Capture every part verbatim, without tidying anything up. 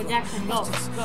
Michael Jackson, go, go.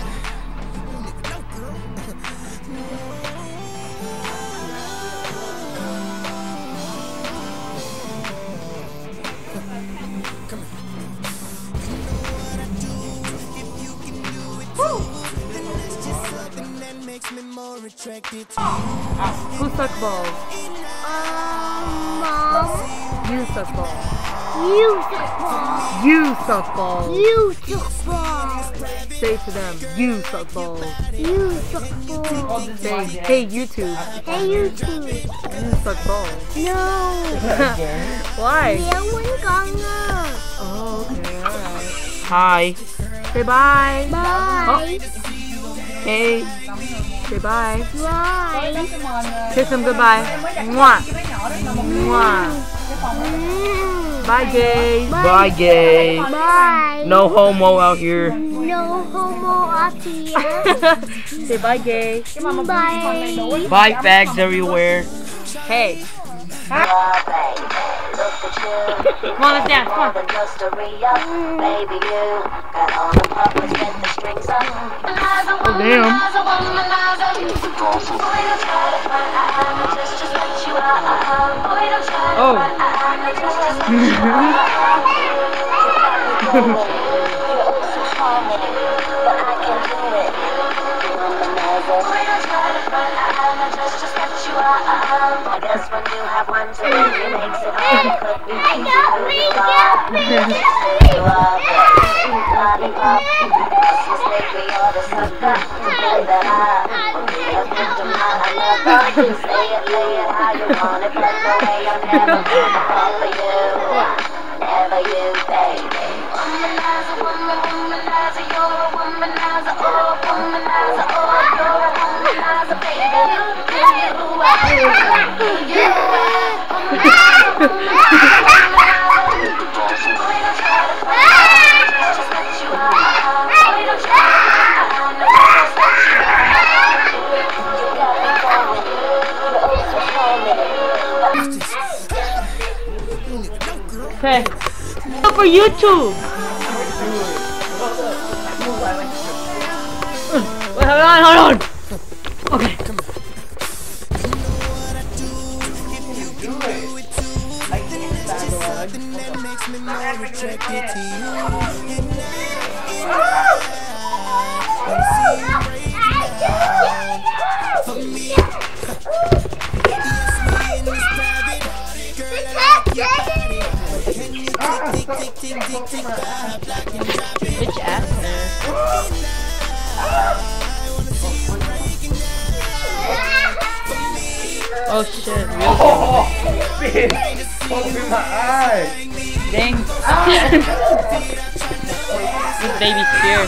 Who sucks balls? Um, Mom. You suck balls. You suck balls. You suck balls. You suck balls. Say to them, you suck balls. You suck balls. Say, hey YouTube. Hey YouTube. You suck balls. No. Why? Léo muốn con à. Oh, okay, alright. Hi. Say bye. Bye. Oh. Hey. Say bye. Bye. Say some goodbye. Mwah. Mwah. Bye, gays. Bye. Bye, gay. Bye. No homo out here. No homo out here. Say bye, gay. Bye. Bye, fags everywhere. Hey. Come on, let's dance. Come on. Oh, damn. I guess when you have one too many makes it hard. Could be easy who you are. You are lollipop. This mistake we all the sucker. That I will be a victim. I never you say it, lay it how you want it, but no way I'm never gonna fall for you. Never you, baby. Womanizer, woman, womanizer, you're a womanizer, oh, womanizer, oh, you're a womanizer, baby. Okay. Go for YouTube. Wait, hold on, hold on. Okay. Bitch ass. Oh shit, real Oh, bitch! Open my eye! dang. This baby's scared.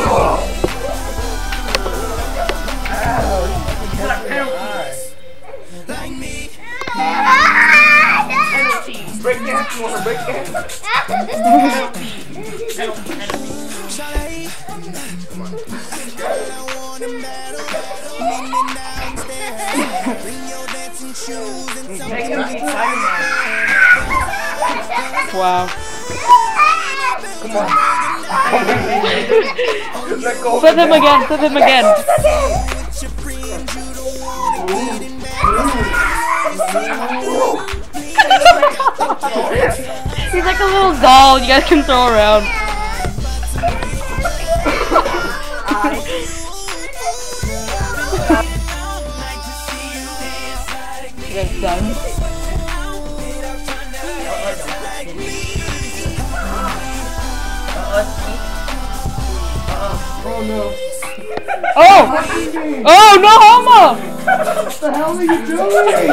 Break dance, you wanna break dance? Wow. Come on. Just let go. Flip him again, flip him again. He's like a little doll you guys can throw around. You guys done? Oh no. Oh! Oh, no homo! What the hell are you doing?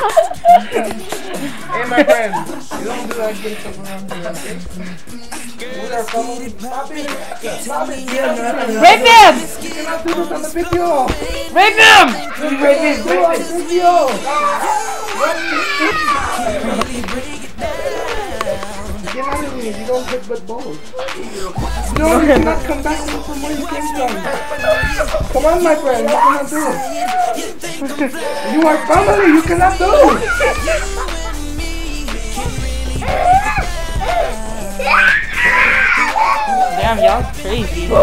Hey my friend, you don't do that good stuff around here, okay? Move our phone. Stop it! Stop it! Yeah, man. Rape him! You cannot do this on the video! Rape him! Just rape him! Do it on the video! Get out of here, you don't get but balls. No, you cannot come back from where you came from. Come on my friend, you cannot do it. You are family, you cannot do it. Yeah. Damn, y'all crazy. I'm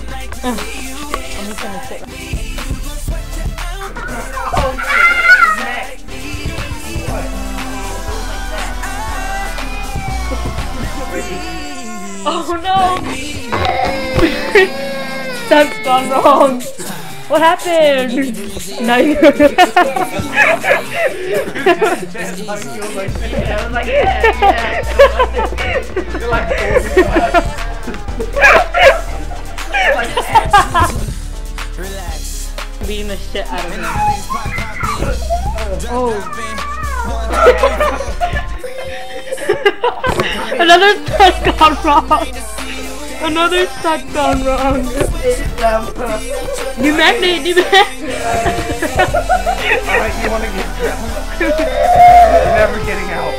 just gonna sit. Oh no! That's gone wrong. What happened? Now you. Beating the shit out of him. Oh. Another stunt gone wrong. Another stunt gone wrong. New magnet, new magnet. Alright, you wanna get drowned? You're never getting out.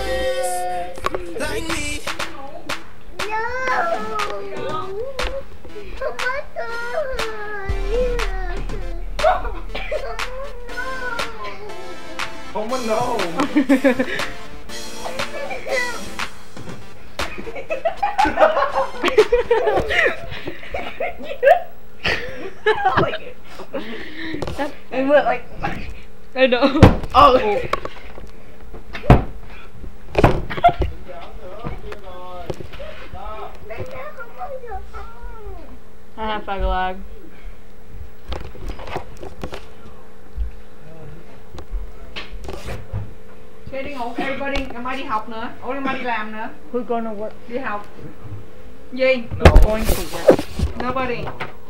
Oh my no! Like it. It went like. I know. Oh. I have fag lag. Thế đi ngủ everybody, ngày mai đi học nữa. Ủa ngày mai đi làm nữa. Who's gonna work? Đi học. Gì? Going to work. Nobody.